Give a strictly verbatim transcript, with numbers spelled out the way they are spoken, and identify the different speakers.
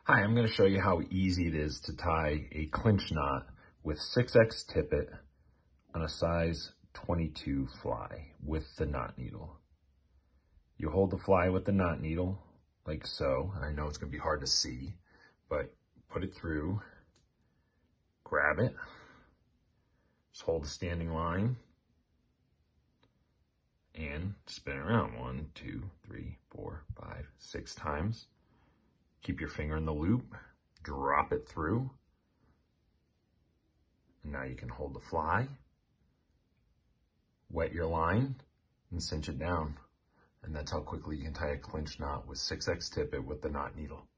Speaker 1: Hi, I'm going to show you how easy it is to tie a clinch knot with six X Tippet on a size twenty-two fly with the knot needle. You hold the fly with the knot needle like so. I know it's going to be hard to see, but put it through, grab it, just hold the standing line, and spin around one, two, three, four, five, six times. Keep your finger in the loop, drop it through. Now you can hold the fly, wet your line, and cinch it down. And that's how quickly you can tie a clinch knot with six X Tippet with the knot needle.